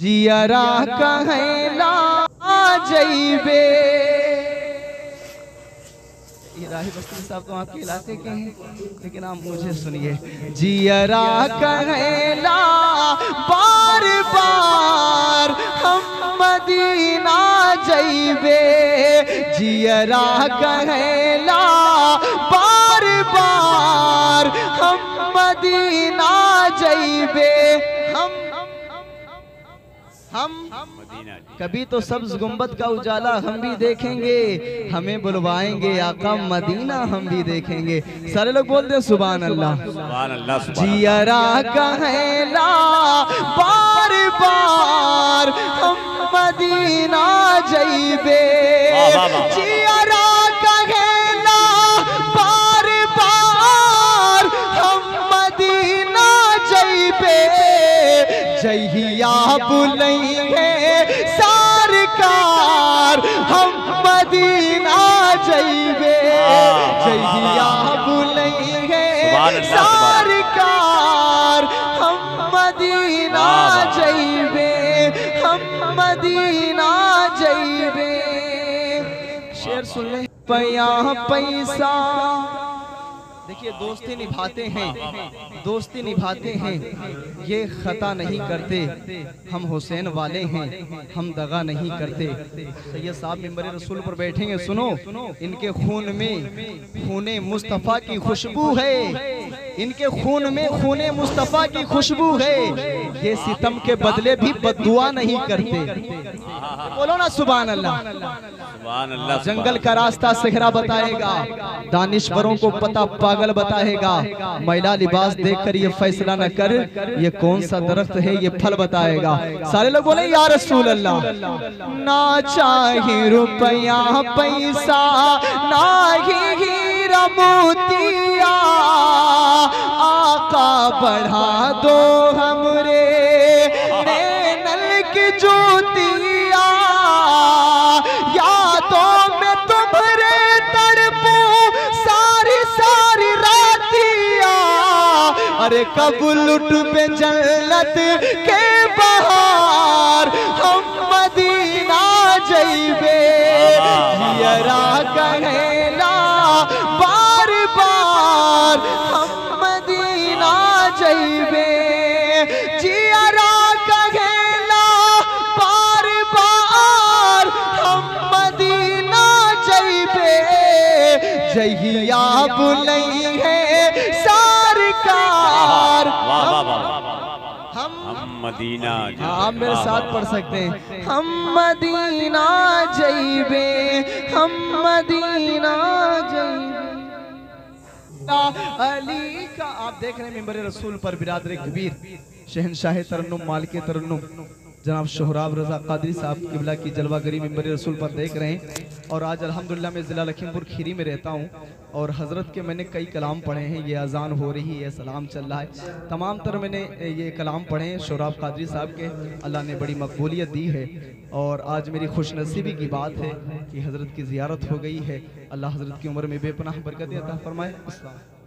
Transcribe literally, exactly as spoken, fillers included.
जियरा कहला जइबे। राही बस्ती साहब तो आपके इलाके के हैं, लेकिन आप मुझे सुनिए। जियरा कहला बार बार हम मदीना जइबे। जियरा कहला बार बार हम मदीना जइबे। हम हम कभी तो सब्ज गुंबद का उजाला हम भी देखेंगे, हमें बुलवाएंगे आका मदीना हम भी देखेंगे। सारे लोग बोलते हैं सुभान अल्लाह सुभान अल्लाह। जियरा कहला बार बार हम मदीना जइबे। जियरा कहला बार बार हम मदीना जइबे। जहिया बुलइहे सरकार हम मदीना जइबे। जहिया बुलइहे सरकार हम मदीना जइबे। हम मदीना जइबे। शेर सुन ले। पैया पैसा देखिए, दोस्ती निभाते हैं, दोस्ती निभाते हैं, ये खता नहीं करते। हम हुसैन वाले हैं, हम दगा नहीं करते। सैयद साहब मिंबर रसूल पर बैठेंगे, सुनो। इनके खून में खूने मुस्तफ़ा की खुशबू है। इनके खून में खूने मुस्तफ़ा की खुशबू है। ये सितम के बदले भी बद्दुआ नहीं करते। बोलो ना सुभान अल्लाह सुभान अल्लाह। जंगल का रास्ता सेहरा बताएगा, दानिश्वरों को पता पागल बताएगा। मैला लिबास देखकर ये फैसला न कर, ये कौन सा दरख्त है ये फल बताएगा। सारे लोग बोले या रसूल अल्लाह। ना चाहे रुपया पैसा, ना ही हीरा मोतिया, आका बढ़ा दो हमरे नैनल की ज्योतिया। यादों में तुम्हारे तड़पूं सारी सारी रातिया। अरे कब लुट पे जन्नत के बहार हम मदीना जइबे। जियरा कहला बार बार हम मदीना जइबे। जियरा कहला बार बार हम मदीना जइबे। जहिया बुलइहे सरकार हम मदीना। आप मेरे साथ पढ़ सकते हैं। हम मदीना जइबे। हम मदीना जइबे। अली का आप देख रहे हैं मिंबर रसूल पर बिरादर कबीर शहनशाह तरन्नुम मालिक तरन्नुम जनाब सोहराब रजा कादरी साहब किबला की जलवागरी मिंबर रसूल पर देख रहे हैं। और आज अल्हम्दुलिल्लाह मैं ज़िला लखीमपुर खीरी में रहता हूँ और हज़रत के मैंने कई कलाम पढ़े हैं। ये अजान हो रही है, सलाम चल रहा है, तमाम तर मैंने ये कलाम पढ़े हैं सोहराब कादरी साहब के। अल्लाह ने बड़ी मकबूलियत दी है और आज मेरी खुशनसीबी की बात है कि हज़रत की ज़ियारत हो गई है। अल्लाह हज़रत की उम्र में बेपनाह बरकत अता फरमाए। अस्सलाम।